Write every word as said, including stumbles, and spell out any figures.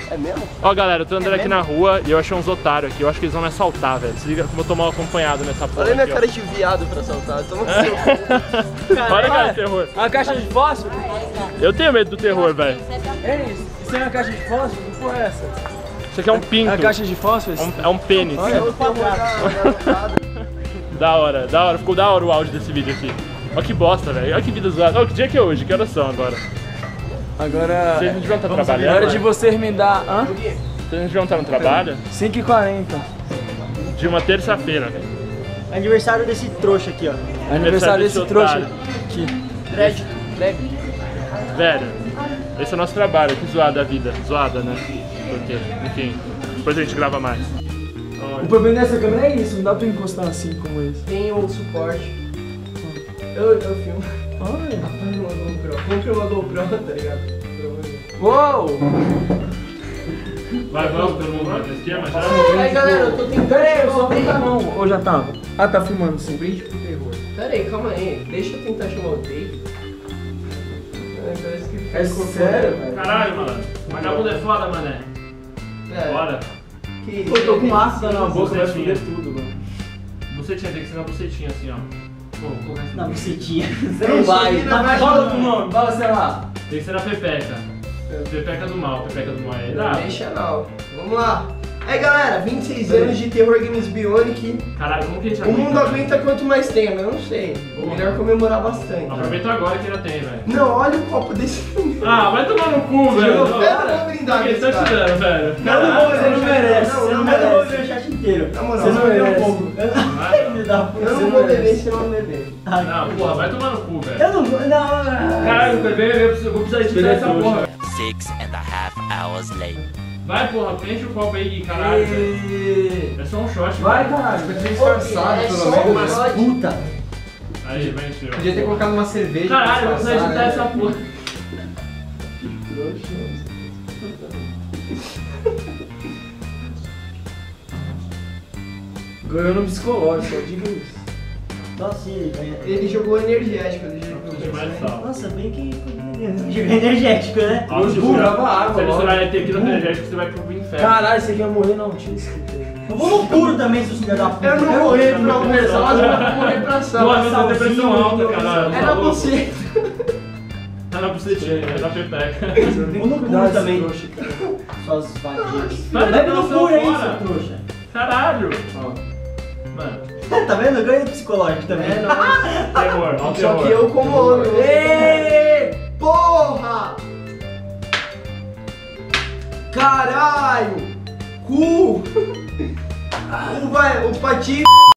É mesmo? Ó, galera, eu tô andando é aqui mesmo? na rua e eu achei uns otários aqui. Eu acho que eles vão me assaltar, velho. Se liga como eu tô mal acompanhado nessa porra. Olha minha aqui, cara de viado pra assaltar. Toma no seu cu. Olha, cara, terror. Uma caixa de fósforo? Eu tenho medo do terror, velho. É isso. Isso é uma caixa de fósforo? Que porra é essa? Isso aqui é um pinto. É uma caixa de fósforo? É um, é um pênis. Olha, eu vou Da hora, da hora. Ficou da hora o áudio desse vídeo aqui. Olha que bosta, velho. Olha que vida zoada. Olha que dia que é hoje? Que horas são agora? Agora... Vocês não deviam estar Vamos trabalhando? agora de você me dar... Hã? Vocês não deviam estar no trabalho? cinco e quarenta. De uma terça-feira. Aniversário desse trouxa aqui, ó. Aniversário desse desse trouxa otário. aqui. Dread. Dread. Velho, esse é o nosso trabalho. Que zoada a vida. Zoada, né? Porque, enfim, depois a gente grava mais. O problema dessa câmera é isso, não dá pra encostar assim como esse. Tem um suporte. Eu, eu filmo. Olha. Compre uma GoPro. Compre uma GoPro, tá ligado? Uou! Vai, vamos, todo mundo no esquema já? Aí galera, eu tô tentando Pera aí, eu chamar só o Dave. tá não. Ou já tava? Ah, tá filmando sim. Brinde pro terror. Pera aí, calma aí. Deixa eu tentar chamar o Dave. É, parece que fica É incorporado. sério, velho? Caralho, mano. Vagabundo é foda, mané. É, Bora. que Pô, tô com ácido na boca, vai Bucetinha. foder tudo, mano. Bucetinha, tem que ser na bucetinha assim, ó. Pô, colocar assim. Na bucetinha. Você não vai. Não vai. Fala o nome, fala, sei lá. Tem que ser na pepeca. Pepeca do mal, pepeca do mal é Não ah, deixa não. Vamos lá. Aí galera, vinte e seis anos de Terror Games Bionic. Caralho, como que a gente O mundo aguenta quanto mais tem, mas eu não sei. Boa. Melhor comemorar bastante. Aproveita agora que ainda tem, velho. Não, olha o copo desse filme. Ah, vai tomar no cu, velho. Eu não vou brindar Por que nesse você tá cara. tirando, velho? Eu não vou, você não merece. Não, Você não não merece. Eu vou merece. ver o chat inteiro. Na moral, Você não bebeu um merece. pouco. Filho da puta. Eu você não vou merece. beber se não beber. Ai, Não, porra, vai tomar no cu, velho. Eu não vou. Não, não, não. Caralho, bebê, eu preciso- eu vou precisar de tirar essa porra, velho. Six and a half hours later. Vai, porra, enche o copo aí, caralho, velho. E... É só um shot, Vai, velho. caralho. Disfarçado, É pelo só menos. uma puta. Aí, vai encher. Podia ter colocado uma cerveja. Caralho, eu vou precisar disfarçar, editar né? essa porra. Ganhou no psicológico, só diga isso. Nossa, ele ganha. Ele jogou energético, ele jogou Precisa de mais sal. Nossa, bem que. Jogo energético, né? Ó, se Jurava misturar- água, Se logo. misturar tequila com energético, você vai pro inferno. Caralho, você quer morrer? Não, tira isso aqui. Eu vou no puro também, seus filhos da puta. Eu não vou morrer pra conversar, mas eu vou morrer pra Porra, sala. você tem depressão alta, caralho. É na buceta. Tá na bucetinha, é na pepeca. Vou no puro também. Suas vadias. Vai, Leve no noção puro aí, fora. seu trouxa. Caralho. Mano, Tá vendo? Ganha no psicológico também. É nóis. terror, ó o Só terror. que eu como homem. você Ei! como- Porra! Caralho! Cu! Cu vai, o patinho